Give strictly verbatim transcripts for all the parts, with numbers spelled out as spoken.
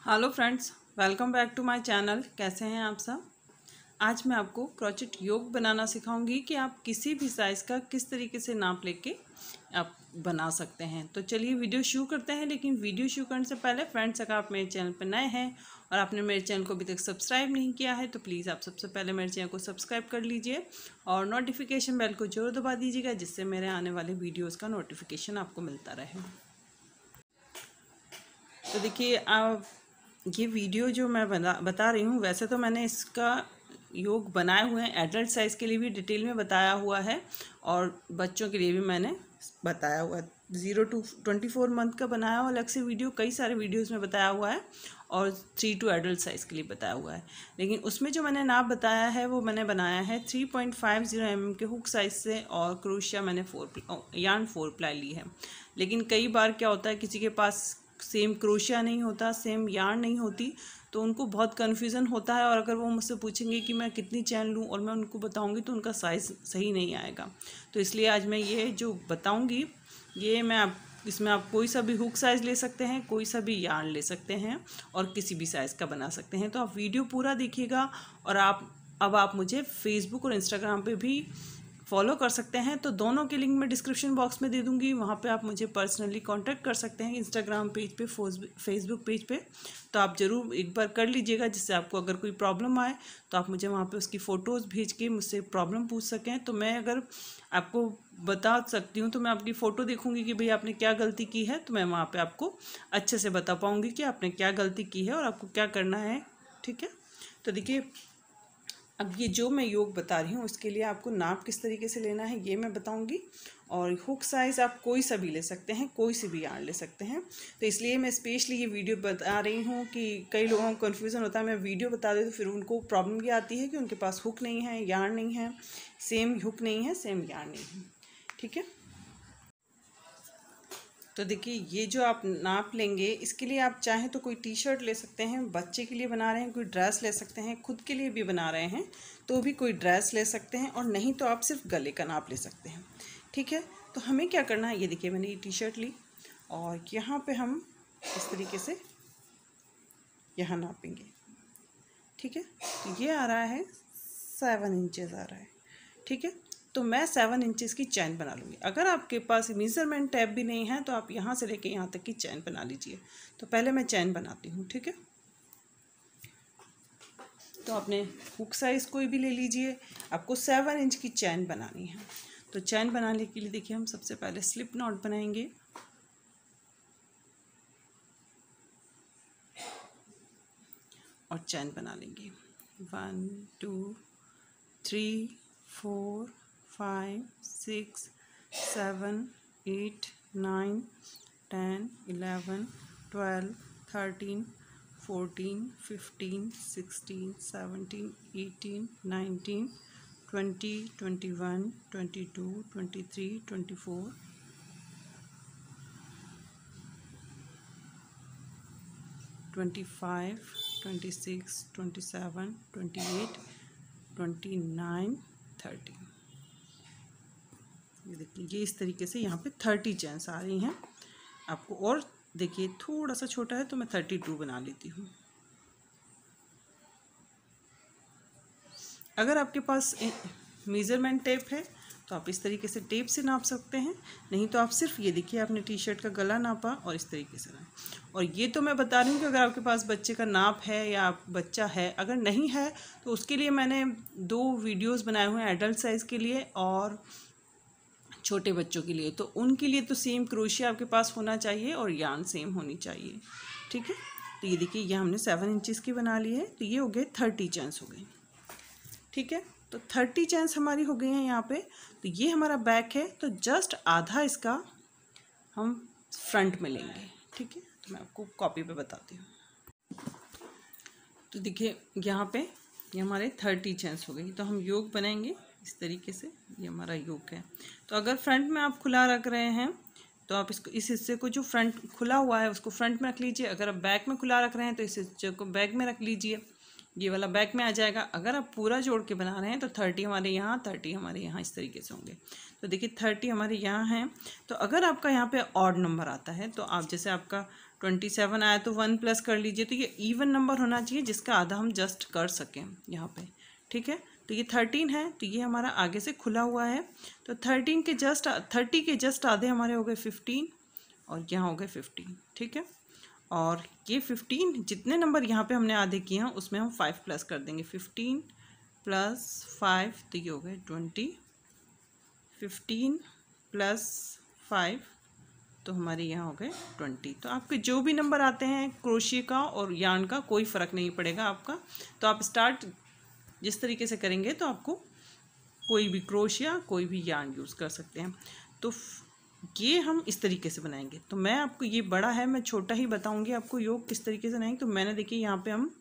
Hello friends, welcome back to my channel. कैसे हैं आप सब। आज मैं आपको क्रोचेट योग बनाना सिखाऊंगी कि आप किसी भी साइज़ का किस तरीके से नाप लेके आप बना सकते हैं। तो चलिए वीडियो शुरू करते हैं। लेकिन वीडियो शुरू करने से पहले फ्रेंड्स, अगर आप मेरे चैनल पर नए हैं और आपने मेरे चैनल को अभी तक सब्सक्राइब नहीं किया है तो प्लीज़ आप सबसे पहले मेरे चैनल को सब्सक्राइब कर लीजिए और नोटिफिकेशन बेल को जरूर दबा दीजिएगा, जिससे मेरे आने वाले वीडियोज़ का नोटिफिकेशन आपको मिलता रहे। तो देखिए, आप ये वीडियो जो मैं बता बता रही हूँ, वैसे तो मैंने इसका योग बनाए हुए हैं, एडल्ट साइज़ के लिए भी डिटेल में बताया हुआ है और बच्चों के लिए भी मैंने बताया हुआ है। Zero two twenty four month का बनाया हुआ अलग से वीडियो, कई सारे वीडियोस में बताया हुआ है और थ्री टू एडल्ट साइज़ के लिए बताया हुआ है। लेकिन उसमें जो मैंने नाप बताया है वो मैंने बनाया है three point five zero M M के हुक साइज़ से और क्रोशिया मैंने फोर यार्न फोर प्लाई ली है। लेकिन कई बार क्या होता है, किसी के पास सेम क्रोशिया नहीं होता, सेम यार्न नहीं होती, तो उनको बहुत कन्फ्यूज़न होता है। और अगर वो मुझसे पूछेंगे कि मैं कितनी चैन लूँ और मैं उनको बताऊँगी तो उनका साइज़ सही नहीं आएगा। तो इसलिए आज मैं ये जो बताऊँगी, ये मैं आप इसमें आप कोई सा भी हुक साइज़ ले सकते हैं, कोई सा भी यार्न ले सकते हैं और किसी भी साइज़ का बना सकते हैं। तो आप वीडियो पूरा देखिएगा। और आप अब आप मुझे फेसबुक और इंस्टाग्राम पे भी फॉलो कर सकते हैं, तो दोनों के लिंक मैं डिस्क्रिप्शन बॉक्स में दे दूंगी। वहाँ पे आप मुझे पर्सनली कांटेक्ट कर सकते हैं, इंस्टाग्राम पेज पे, फेसबुक पेज पे। तो आप ज़रूर एक बार कर लीजिएगा, जिससे आपको अगर कोई प्रॉब्लम आए तो आप मुझे वहाँ पे उसकी फ़ोटोज़ भेज के मुझसे प्रॉब्लम पूछ सकें। तो मैं अगर आपको बता सकती हूँ तो मैं आपकी फ़ोटो देखूँगी कि भाई आपने क्या गलती की है, तो मैं वहाँ पर आपको अच्छे से बता पाऊँगी कि आपने क्या गलती की है और आपको क्या करना है। ठीक है। तो देखिए, अब ये जो मैं योग बता रही हूँ उसके लिए आपको नाप किस तरीके से लेना है ये मैं बताऊंगी। और हुक साइज़ आप कोई सा भी ले सकते हैं, कोई सी भी यार्न ले सकते हैं। तो इसलिए मैं स्पेशली ये वीडियो बता रही हूँ कि कई लोगों को कन्फ्यूज़न होता है। मैं वीडियो बता दूँ तो फिर उनको प्रॉब्लम ये आती है कि उनके पास हुक नहीं है, यार्न नहीं है, सेम हुक नहीं है, सेम यार्न नहीं है। ठीक है। तो देखिए, ये जो आप नाप लेंगे, इसके लिए आप चाहें तो कोई टी शर्ट ले सकते हैं, बच्चे के लिए बना रहे हैं कोई ड्रेस ले सकते हैं, खुद के लिए भी बना रहे हैं तो भी कोई ड्रेस ले सकते हैं, और नहीं तो आप सिर्फ गले का नाप ले सकते हैं। ठीक है। तो हमें क्या करना है, ये देखिए मैंने ये टी शर्ट ली और यहाँ पे हम इस तरीके से यहाँ नापेंगे। ठीक है। तो ये आ रहा है सेवन इंचेस आ रहा है। ठीक है। तो मैं सेवन इंचेस की चैन बना लूँगी। अगर आपके पास मेजरमेंट टैप भी नहीं है तो आप यहाँ से लेके यहाँ तक की चैन बना लीजिए। तो पहले मैं चैन बनाती हूँ। ठीक है। तो आपने हुक साइज़ कोई भी ले लीजिए, आपको सेवन इंच की चैन बनानी है। तो चैन बनाने के लिए देखिए, हम सबसे पहले स्लिप नॉट बनाएंगे। और चैन बना लेंगे। One two three four five six seven eight nine ten eleven twelve thirteen fourteen fifteen sixteen seventeen eighteen nineteen twenty twenty one twenty two twenty three twenty four twenty five twenty six twenty seven twenty eight twenty nine thirty. ये देखिए, ये इस तरीके से यहाँ पे thirty chains आ रही हैं आपको। और देखिए थोड़ा सा छोटा है तो मैं थर्टी टू बना लेती हूँ। अगर आपके पास मेज़रमेंट टेप है तो आप इस तरीके से टेप से नाप सकते हैं, नहीं तो आप सिर्फ ये देखिए, आपने टी शर्ट का गला नापा और इस तरीके से नापा। और ये तो मैं बता रही हूँ कि अगर आपके पास बच्चे का नाप है या बच्चा है, अगर नहीं है तो उसके लिए मैंने दो वीडियोस बनाए हुए हैं, एडल्ट साइज़ के लिए और छोटे बच्चों के लिए। तो उनके लिए तो सेम क्रोशिया आपके पास होना चाहिए और यार्न सेम होनी चाहिए। ठीक है। तो ये देखिए, ये हमने सेवन इंचज़ की बना ली है। तो ये हो गए थर्टी चैन्स हो गई। ठीक है। तो थर्टी चैन्स हमारी हो गई हैं यहाँ पे। तो ये हमारा बैक है, तो जस्ट आधा इसका हम फ्रंट में लेंगे। ठीक है। तो मैं आपको कॉपी पे बताती हूँ। तो देखिए, यहाँ पे ये हमारे थर्टी चैन्स हो गई। तो हम योग बनाएंगे इस तरीके से। ये हमारा योग है। तो अगर फ्रंट में आप खुला रख रहे हैं तो आप इसको, इस हिस्से को जो फ्रंट खुला हुआ है उसको फ्रंट में रख लीजिए। अगर आप बैक में खुला रख रहे हैं तो इस हिस्से को बैक में रख लीजिए, ये वाला बैक में आ जाएगा। अगर आप पूरा जोड़ के बना रहे हैं तो थर्टी हमारे यहाँ, थर्टी हमारे यहाँ, इस तरीके से होंगे। तो देखिए, थर्टी हमारे यहाँ हैं। तो अगर आपका यहाँ पे ऑड नंबर आता है तो आप, जैसे आपका ट्वेंटी सेवन आया तो वन प्लस कर लीजिए। तो ये इवन नंबर होना चाहिए जिसका आधा हम जस्ट कर सकें यहाँ पे, ठीक है। तो ये थर्टीन है, तो ये हमारा आगे से खुला हुआ है, तो थर्टीन के जस्ट थर्टी के जस्ट आधे हमारे हो गए फिफ्टीन, और यहाँ हो गए फिफ्टीन, ठीक है। और ये फिफ्टीन जितने नंबर यहाँ पे हमने आधे किए हैं उसमें हम फाइव प्लस कर देंगे, फिफ्टीन प्लस फाइव तो ये हो गए ट्वेंटी, फिफ्टीन प्लस फाइव तो हमारे यहाँ हो गए ट्वेंटी। तो आपके जो भी नंबर आते हैं क्रोशिया का और यार्न का कोई फ़र्क नहीं पड़ेगा आपका। तो आप स्टार्ट जिस तरीके से करेंगे तो आपको कोई भी क्रोशिया कोई भी यार्न यूज़ कर सकते हैं। तो ये हम इस तरीके से बनाएंगे। तो मैं आपको, ये बड़ा है, मैं छोटा ही बताऊंगी आपको योग किस तरीके से बनाएंगे। तो मैंने देखिए यहाँ पे हम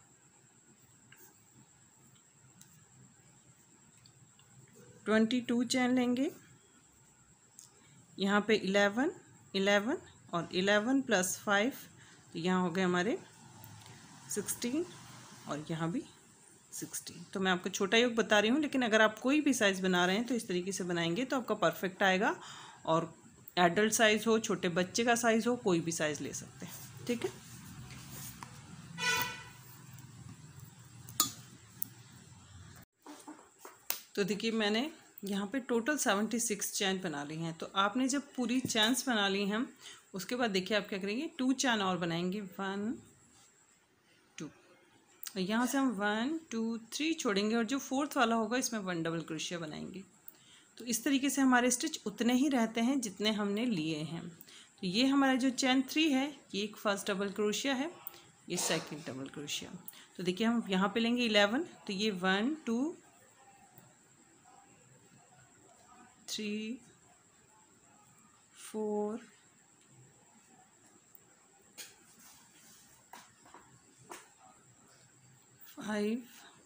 ट्वेंटी टू चैन लेंगे, यहाँ पे इलेवन इलेवन और इलेवन प्लस फाइव तो यहाँ हो गए हमारे सिक्सटीन, और यहाँ भी सिक्सटीन। तो मैं आपको छोटा योग बता रही हूँ, लेकिन अगर आप कोई भी साइज़ बना रहे हैं तो इस तरीके से बनाएंगे तो आपका परफेक्ट आएगा। और एडल्ट साइज़ हो, छोटे बच्चे का साइज़ हो, कोई भी साइज़ ले सकते हैं, ठीक है। तो देखिए मैंने यहाँ पे टोटल सेवेंटी सिक्स चैन बना ली हैं। तो आपने जब पूरी चैन्स बना ली हैं उसके बाद देखिए आप क्या करेंगे, टू चैन और बनाएंगे, वन टू, और यहाँ से हम वन टू थ्री छोड़ेंगे, और जो फोर्थ वाला होगा इसमें वन डबल क्रोशिया बनाएंगे। तो इस तरीके से हमारे स्टिच उतने ही रहते हैं जितने हमने लिए हैं। तो ये हमारा जो चैन थ्री है ये एक फर्स्ट डबल क्रोशिया है, ये सेकंड डबल क्रोशिया। तो देखिए हम यहाँ पे लेंगे इलेवन, तो ये one two three four five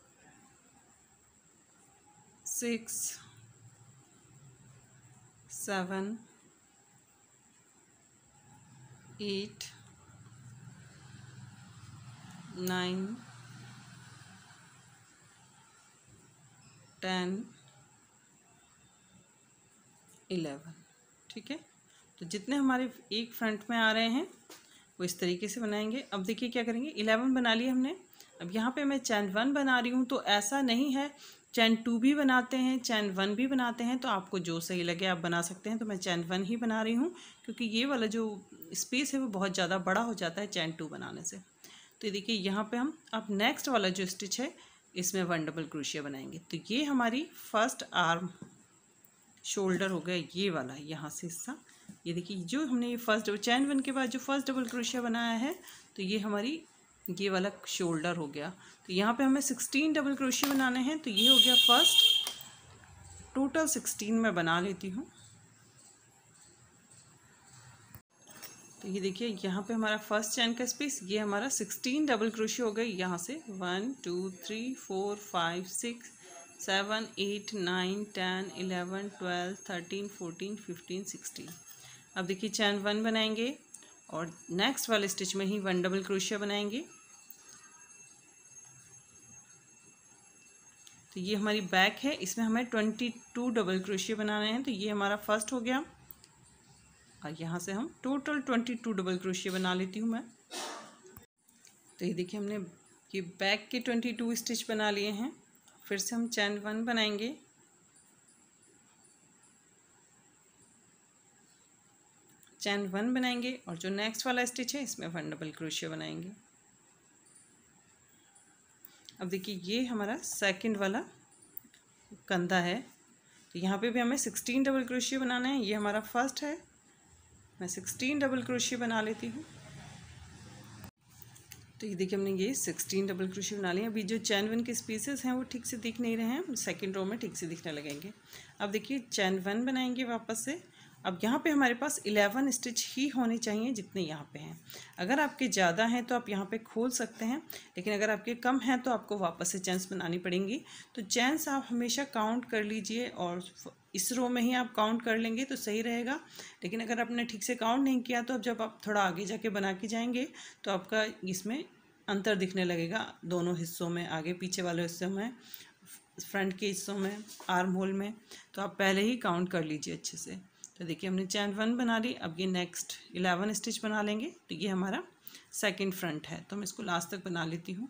six seven eight nine ten eleven, ठीक है। तो जितने हमारे एक फ्रंट में आ रहे हैं वो इस तरीके से बनाएंगे। अब देखिए क्या करेंगे, इलेवन बना लिया हमने। अब यहाँ पे मैं चैन वन बना रही हूँ, तो ऐसा नहीं है, चैन टू भी बनाते हैं, चैन वन भी बनाते हैं, तो आपको जो सही लगे आप बना सकते हैं। तो मैं चैन वन ही बना रही हूँ क्योंकि ये वाला जो स्पेस है वो बहुत ज़्यादा बड़ा हो जाता है चैन टू बनाने से। तो देखिए यहाँ पे हम अब नेक्स्ट वाला जो स्टिच है इसमें वन डबल क्रोशिया बनाएंगे। तो ये हमारी फर्स्ट आर्म शोल्डर हो गया, ये वाला यहाँ से हिस्सा। ये देखिए जो हमने ये फर्स्ट चैन वन के बाद जो फर्स्ट डबल क्रोशिया बनाया है तो ये हमारी ये वाला शोल्डर हो गया। तो यहाँ पे हमें सिक्सटीन डबल क्रोशिया बनाने हैं। तो ये हो गया फर्स्ट, टोटल सिक्सटीन मैं बना लेती हूँ। तो ये देखिए यहाँ पे हमारा फर्स्ट चैन का स्पेस, ये हमारा सिक्सटीन डबल क्रोशिया हो गई। यहाँ से one two three four five six seven eight nine ten eleven twelve thirteen fourteen fifteen sixteen. अब देखिए चैन वन बनाएंगे और नेक्स्ट वाले स्टिच में ही वन डबल क्रोशिया बनाएंगे। तो ये हमारी बैक है, इसमें हमें ट्वेंटी टू डबल क्रोशिया बनाने हैं। तो ये हमारा फर्स्ट हो गया, और यहाँ से हम total twenty two double crochet बना लेती हूँ मैं। तो ये देखिए हमने ये बैक के ट्वेंटी टू स्टिच बना लिए हैं। फिर से हम चैन वन बनाएंगे, चैन वन बनाएंगे और जो नेक्स्ट वाला स्टिच है इसमें वन डबल क्रोशिया बनाएंगे। अब देखिए ये हमारा सेकंड वाला कंधा है। तो यहाँ पे भी हमें सिक्सटीन डबल क्रोशिया बनाना है। ये हमारा फर्स्ट है, मैं सिक्सटीन डबल क्रोशिया बना लेती हूँ। तो ये देखिए हमने ये सिक्सटीन डबल क्रोशिया बना लिया। अभी जो चैन वन के स्पेसेस हैं वो ठीक से दिख नहीं रहे हैं, सेकंड रो में ठीक से दिखने लगेंगे। अब देखिए चैन वन बनाएंगे वापस से। अब यहाँ पे हमारे पास इलेवन स्टिच ही होने चाहिए जितने यहाँ पे हैं। अगर आपके ज़्यादा हैं तो आप यहाँ पे खोल सकते हैं, लेकिन अगर आपके कम हैं तो आपको वापस से चैन्स बनानी पड़ेंगी। तो चैन्स आप हमेशा काउंट कर लीजिए और इस रो में ही आप काउंट कर लेंगे तो सही रहेगा। लेकिन अगर आपने ठीक से काउंट नहीं किया तो अब जब आप थोड़ा आगे जाके बना के जाएंगे तो आपका इसमें अंतर दिखने लगेगा दोनों हिस्सों में, आगे पीछे वाले हिस्सों में, फ्रंट के हिस्सों में, आर्म होल में। तो आप पहले ही काउंट कर लीजिए अच्छे से। तो देखिए हमने चैन वन बना ली। अब ये नेक्स्ट इलेवन स्टिच बना लेंगे। तो ये हमारा सेकंड फ्रंट है, तो मैं इसको लास्ट तक बना लेती हूँ।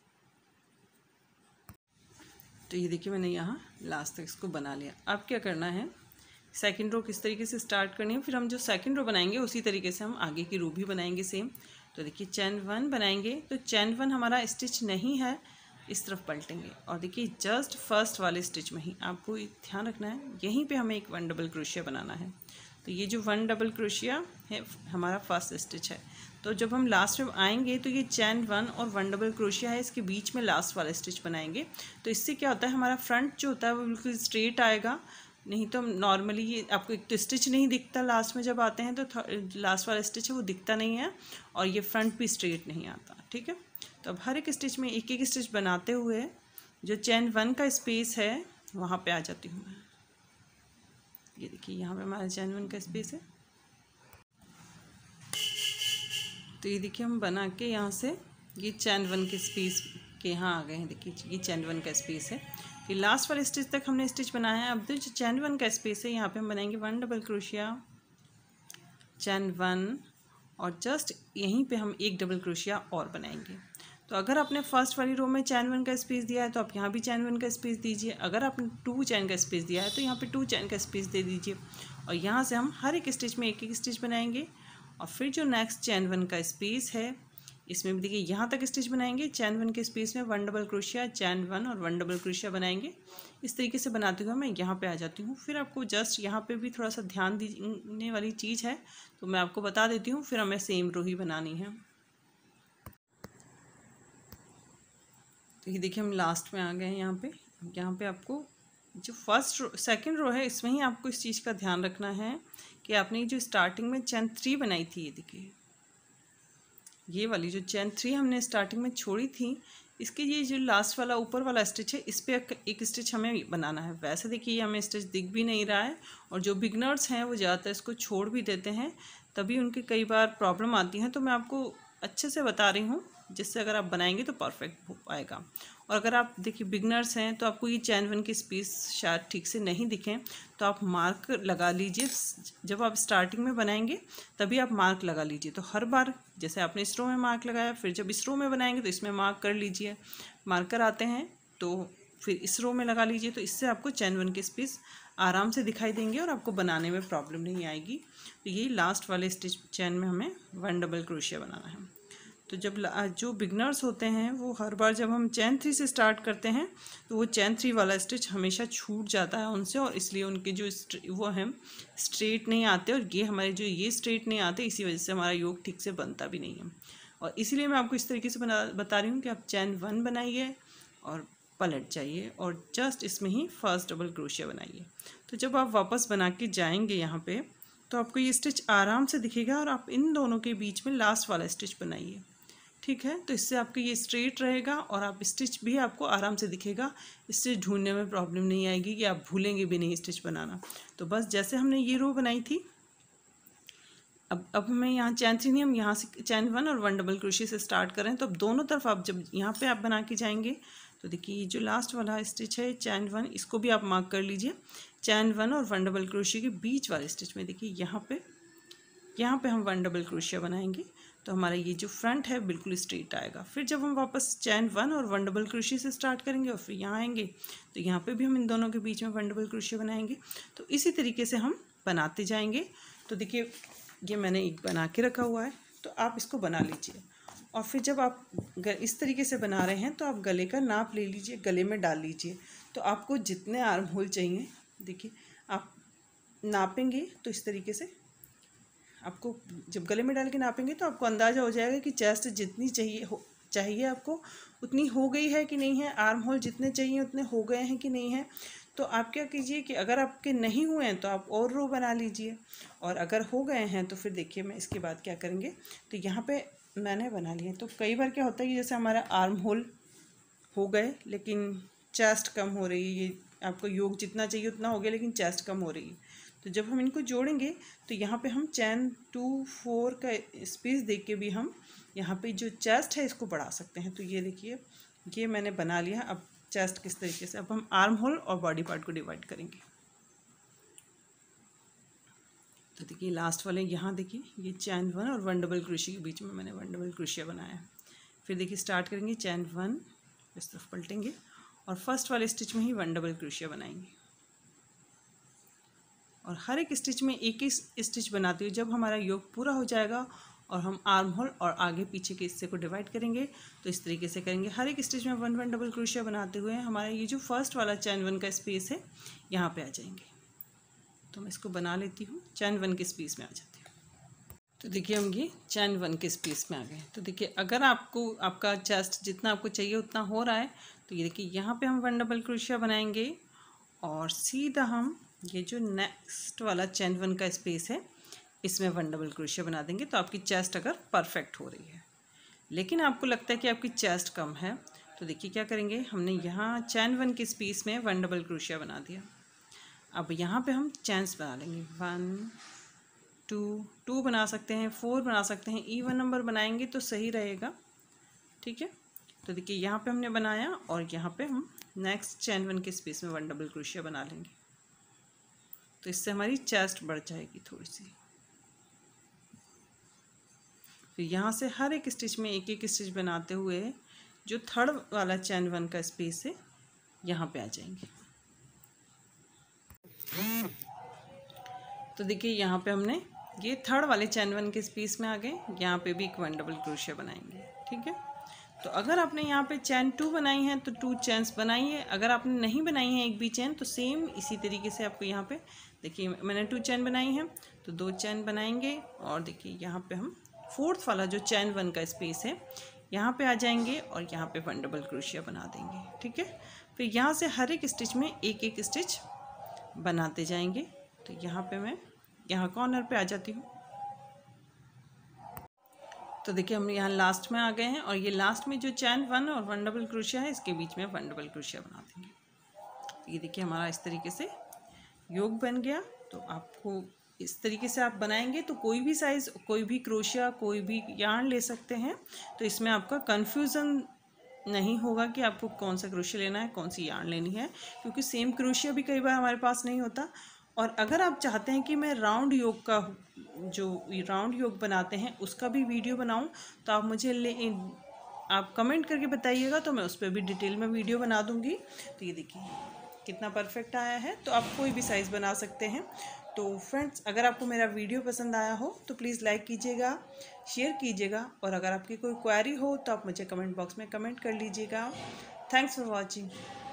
तो ये देखिए मैंने यहाँ लास्ट तक इसको बना लिया। अब क्या करना है, सेकंड रो किस तरीके से स्टार्ट करनी है, फिर हम जो सेकंड रो बनाएंगे उसी तरीके से हम आगे की रो भी बनाएंगे सेम। तो देखिए चैन वन बनाएंगे, तो चैन वन हमारा स्टिच नहीं है, इस तरफ पलटेंगे और देखिए जस्ट फर्स्ट वाले स्टिच में ही आपको ध्यान रखना है, यहीं पे हमें एक वन डबल क्रोशिया बनाना है। तो ये जो वन डबल क्रोशिया है हमारा फर्स्ट स्टिच है। तो जब हम लास्ट में आएंगे तो ये चैन वन और वन डबल क्रोशिया है, इसके बीच में लास्ट वाला स्टिच बनाएंगे। तो इससे क्या होता है, हमारा फ्रंट जो होता है वो बिल्कुल स्ट्रेट आएगा। नहीं तो नॉर्मली ये आपको एक तो स्टिच नहीं दिखता लास्ट में, जब आते हैं तो लास्ट वाला स्टिच है वो दिखता नहीं है और ये फ्रंट भी स्ट्रेट नहीं आता। ठीक है, तो अब हर एक स्टिच में एक एक स्टिच बनाते हुए जो चैन वन का स्पेस है वहाँ पे आ जाती हूँ मैं। ये देखिए यहाँ पे हमारा चैन वन का स्पेस है। तो ये देखिए हम बना के यहाँ से ये चैन वन के स्पेस के यहाँ आ गए हैं। देखिए ये चैन वन का स्पेस है, फिर लास्ट वाले स्टिच तक हमने स्टिच बनाया है। अब जो चैन वन का स्पेस है यहाँ पे हम बनाएंगे one double crochet, chain one और जस्ट यहीं पे हम एक डबल क्रोशिया और बनाएंगे। तो अगर आपने फर्स्ट वाली रो में चैन वन का स्पेस दिया है तो आप यहाँ भी चैन वन का स्पेस दीजिए। अगर आपने टू चैन का स्पेस दिया है तो यहाँ पे टू चैन का स्पेस दे दीजिए और यहाँ से हम हर एक स्टिच में एक एक स्टिच बनाएंगे। और फिर जो नेक्स्ट चैन वन का स्पेस है इसमें भी देखिए यहाँ तक स्टिच बनाएंगे, चैन वन के स्पेस में one double crochet, chain one और वन डबल क्रोशिया बनाएंगे। इस तरीके से बनाते हुए मैं यहाँ पे आ जाती हूँ। फिर आपको जस्ट यहाँ पे भी थोड़ा सा ध्यान देने वाली चीज़ है तो मैं आपको बता देती हूँ, फिर हमें सेम रो ही बनानी है। तो ये देखिए हम लास्ट में आ गए हैं यहाँ पे। यहाँ पे आपको जो फर्स्ट रो सेकेंड रो है इसमें ही आपको इस चीज़ का ध्यान रखना है कि आपने जो स्टार्टिंग में चैन थ्री बनाई थी, ये देखिए ये वाली जो चैन थ्री हमने स्टार्टिंग में छोड़ी थी, इसके ये जो लास्ट वाला ऊपर वाला स्टिच है इस पर एक स्टिच हमें बनाना है। वैसे देखिए ये हमें स्टिच दिख भी नहीं रहा है और जो बिगनर्स हैं वो ज़्यादातर इसको छोड़ भी देते हैं, तभी उनकी कई बार प्रॉब्लम आती है। तो मैं आपको अच्छे से बता रही हूँ जिससे अगर आप बनाएंगे तो परफेक्ट हो पाएगा। और अगर आप देखिए बिगनर्स हैं तो आपको ये चैन वन की स्पेस शायद ठीक से नहीं दिखें तो आप मार्क लगा लीजिए। जब आप स्टार्टिंग में बनाएंगे तभी आप मार्क लगा लीजिए। तो हर बार जैसे आपने इस रो में मार्क लगाया, फिर जब इस रो में बनाएंगे तो इसमें मार्क कर लीजिए। मार्कर आते हैं तो फिर इस रो में लगा लीजिए, तो इससे आपको चैन वन के स्पेस आराम से दिखाई देंगे और आपको बनाने में प्रॉब्लम नहीं आएगी। तो ये लास्ट वाले स्टिच चैन में हमें वन डबल क्रोशिया बनाना है। तो जब जो बिगनर्स होते हैं वो हर बार जब हम चैन थ्री से स्टार्ट करते हैं तो वो चैन थ्री वाला स्टिच हमेशा छूट जाता है उनसे और इसलिए उनके जो वो हैं स्ट्रेट नहीं आते और ये हमारे जो ये स्ट्रेट नहीं आते, इसी वजह से हमारा योग ठीक से बनता भी नहीं है। और इसीलिए मैं आपको इस तरीके से बना बता रही हूँ कि आप चैन वन बनाइए और पलट जाइए और जस्ट इसमें ही फर्स्ट डबल क्रोशिया बनाइए। तो जब आप वापस बना के जाएंगे यहाँ पे तो आपको ये स्टिच आराम से दिखेगा और आप इन दोनों के बीच में लास्ट वाला स्टिच बनाइए। ठीक है, तो इससे आपका ये स्ट्रेट रहेगा और आप स्टिच भी आपको आराम से दिखेगा। इससे ढूंढने में प्रॉब्लम नहीं आएगी कि आप भूलेंगे भी नहीं स्टिच बनाना। तो बस जैसे हमने ये रो बनाई थी, अब अब मैं यहाँ चैन थ्री नहीं, हम यहाँ से चैन वन और वन डबल क्रोशिया से स्टार्ट करें। तो अब दोनों तरफ आप जब यहाँ पे आप बना के जाएंगे तो देखिए ये जो लास्ट वाला स्टिच है चैन वन, इसको भी आप मार्क कर लीजिए। चैन वन और वन डबल क्रोशिया के बीच वाले स्टिच में देखिए यहाँ पे यहाँ पे हम वन डबल क्रोशिया बनाएंगे तो हमारा ये जो फ्रंट है बिल्कुल स्ट्रेट आएगा। फिर जब हम वापस चैन वन और वन डबल क्रोशिया से स्टार्ट करेंगे और फिर यहाँ आएंगे तो यहाँ पे भी हम इन दोनों के बीच में वन डबल क्रोशिया बनाएंगे। तो इसी तरीके से हम बनाते जाएंगे। तो देखिए ये मैंने एक बना के रखा हुआ है, तो आप इसको बना लीजिए। और फिर जब आप इस तरीके से बना रहे हैं तो आप गले का नाप ले लीजिए, गले में डाल लीजिए। तो आपको जितने आर्म होल चाहिए देखिए आप नापेंगे तो इस तरीके से आपको जब गले में डाल के नापेंगे तो आपको अंदाज़ा हो जाएगा कि चेस्ट जितनी चाहिए हो चाहिए आपको उतनी हो गई है कि नहीं है, आर्म होल जितने चाहिए उतने हो गए हैं कि नहीं है। तो आप क्या कीजिए कि अगर आपके नहीं हुए हैं तो आप और रो बना लीजिए, और अगर हो गए हैं तो फिर देखिए मैं इसके बाद क्या करेंगे। तो यहाँ पे मैंने बना लिए। तो कई बार क्या होता है कि जैसे हमारा आर्म होल हो गए लेकिन चेस्ट कम हो रही है, ये आपको योग जितना चाहिए उतना हो गया लेकिन चेस्ट कम हो रही है। तो जब हम इनको जोड़ेंगे तो यहाँ पे हम चैन टू फोर का स्पेस देख के भी हम यहाँ पे जो चेस्ट है इसको बढ़ा सकते हैं। तो ये देखिए ये मैंने बना लिया। अब चेस्ट किस तरीके से, अब हम आर्म होल और बॉडी पार्ट को डिवाइड करेंगे। तो देखिए लास्ट वाले यहाँ देखिए ये चैन वन और वन डबल क्रोशिया के बीच में मैंने वन डबल क्रोशिया बनाया है। फिर देखिए स्टार्ट करेंगे चैन वन, इस तरफ पलटेंगे और फर्स्ट वाले स्टिच में ही वन डबल क्रोशिया बनाएंगे और हर एक स्टिच में एक ही स्टिच बनाते हुए जब हमारा योग पूरा हो जाएगा और हम आर्म होल और आगे पीछे के हिस्से को डिवाइड करेंगे तो इस तरीके से करेंगे। हर एक स्टिच में वन वन डबल क्रोशिया बनाते हुए हमारा ये जो फर्स्ट वाला चैन वन का स्पेस है यहाँ पे आ जाएंगे। तो मैं इसको बना लेती हूँ, चैन वन के स्पेस में आ जाती हूँ। तो देखिए हम ये चैन वन के स्पेस में आ गए। तो देखिए अगर आपको आपका चेस्ट जितना आपको चाहिए उतना हो रहा है तो ये देखिए यहाँ पे हम वन डबल क्रोशिया बनाएंगे और सीधा हम ये जो नेक्स्ट वाला चैन वन का स्पेस है इसमें वन डबल क्रोशिया बना देंगे। तो आपकी चेस्ट अगर परफेक्ट हो रही है, लेकिन आपको लगता है कि आपकी चेस्ट कम है तो देखिए क्या करेंगे, हमने यहाँ चैन वन के स्पेस में वन डबल क्रोशिया बना दिया। अब यहाँ पे हम चैन्स बना लेंगे, वन टू टू बना सकते हैं, फोर बना सकते हैं, इवन नंबर बनाएंगे तो सही रहेगा। ठीक है, तो देखिए यहाँ पे हमने बनाया और यहाँ पे हम नेक्स्ट चैन वन के स्पेस में वन डबल क्रोशिया बना लेंगे। तो इससे हमारी चेस्ट बढ़ जाएगी थोड़ी सी। फिर यहाँ से हर एक स्टिच में एक एक स्टिच बनाते हुए जो थर्ड वाला चैन वन का स्पेस है यहाँ पे आ जाएंगे। तो देखिए यहाँ पे हमने ये थर्ड वाले चैन वन के स्पेस में आ गए, यहाँ पे भी एक वन डबल क्रोशिया बनाएंगे। ठीक है, तो अगर आपने यहाँ पे चैन टू बनाई है तो टू चैन्स बनाइए, अगर आपने नहीं बनाई है एक भी चैन तो सेम इसी तरीके से आपको यहाँ पे देखिए मैंने टू चैन बनाई है तो दो चैन बनाएंगे और देखिए यहाँ पे हम फोर्थ वाला जो चैन वन का स्पेस है यहाँ पे आ जाएंगे और यहाँ पे वन डबल क्रोशिया बना देंगे। ठीक है, फिर यहाँ से हर एक स्टिच में एक एक स्टिच बनाते जाएंगे। तो यहाँ पे मैं यहाँ कॉर्नर पे आ जाती हूँ। तो देखिए हम यहाँ लास्ट में आ गए हैं और ये लास्ट में जो चैन वन और वन डबल क्रोशिया है इसके बीच में वन डबल क्रोशिया बना देंगे। तो ये देखिए हमारा इस तरीके से योग बन गया। तो आपको इस तरीके से आप बनाएंगे तो कोई भी साइज़, कोई भी क्रोशिया, कोई भी यार्न ले सकते हैं। तो इसमें आपका कन्फ्यूज़न नहीं होगा कि आपको कौन सा क्रोशिया लेना है, कौन सी यार्न लेनी है, क्योंकि सेम क्रोशिया भी कई बार हमारे पास नहीं होता। और अगर आप चाहते हैं कि मैं राउंड योग का जो राउंड योग बनाते हैं उसका भी वीडियो बनाऊं तो आप मुझे ले आप कमेंट करके बताइएगा, तो मैं उस पर भी डिटेल में वीडियो बना दूंगी। तो ये देखिए कितना परफेक्ट आया है। तो आप कोई भी साइज़ बना सकते हैं। तो फ्रेंड्स, अगर आपको मेरा वीडियो पसंद आया हो तो प्लीज़ लाइक कीजिएगा, शेयर कीजिएगा और अगर आपकी कोई क्वेरी हो तो आप मुझे कमेंट बॉक्स में कमेंट कर लीजिएगा। Thanks for watching.